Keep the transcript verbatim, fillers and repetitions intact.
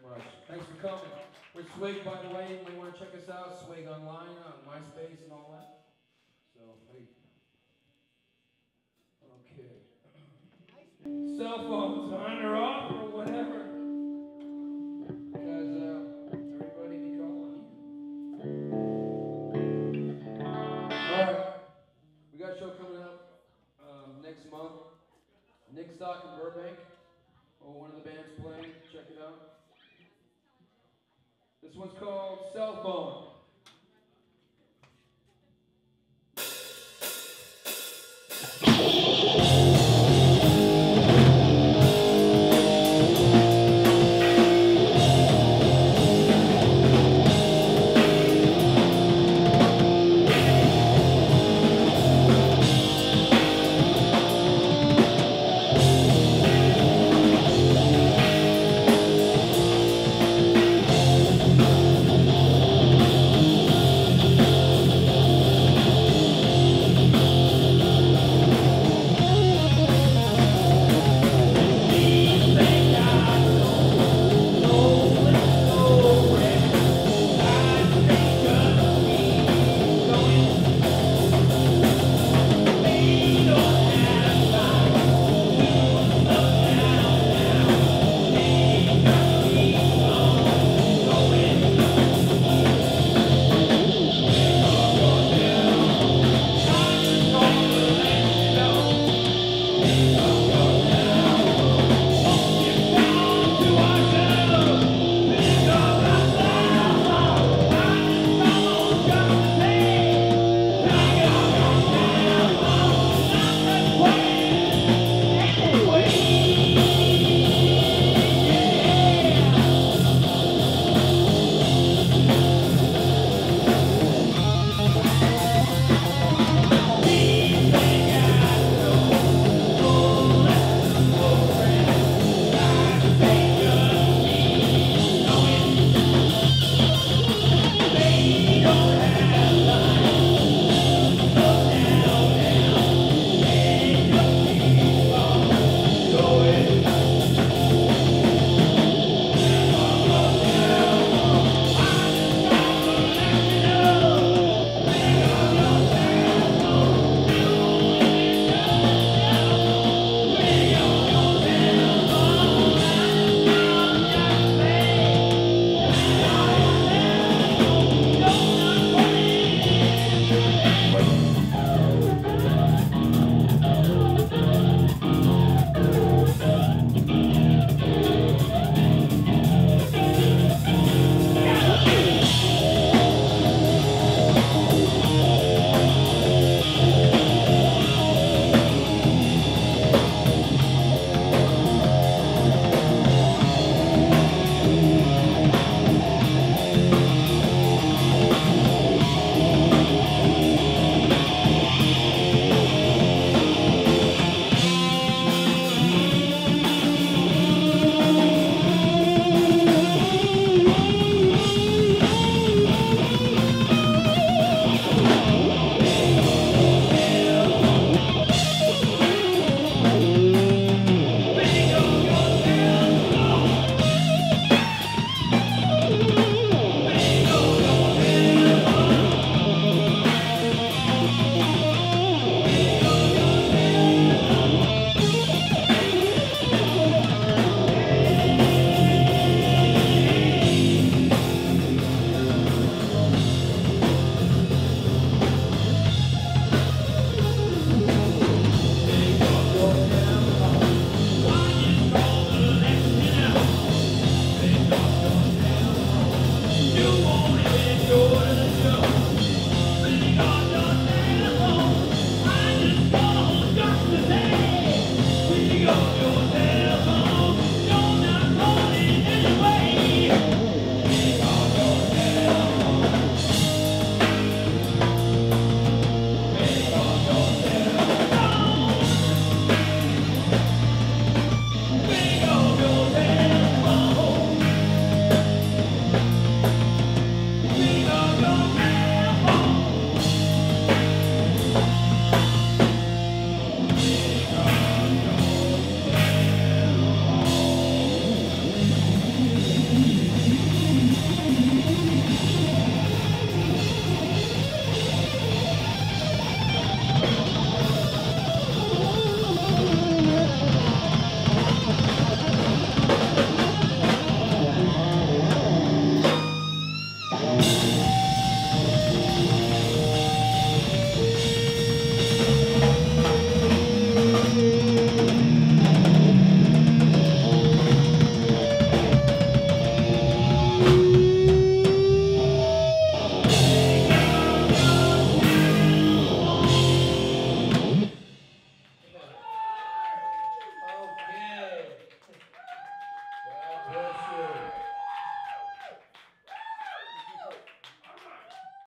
much. Thanks for coming. We're S W I G, by the way. You may want to check us out. S W I G online on MySpace and all that. So, hey. Okay. Cell phones on or off or whatever. Because uh, everybody be calling you. Alright. We got a show coming up um, next month. Nick Stock in Burbank. Oh, one of the bands playing. Check it out. This one's called Cell Phone.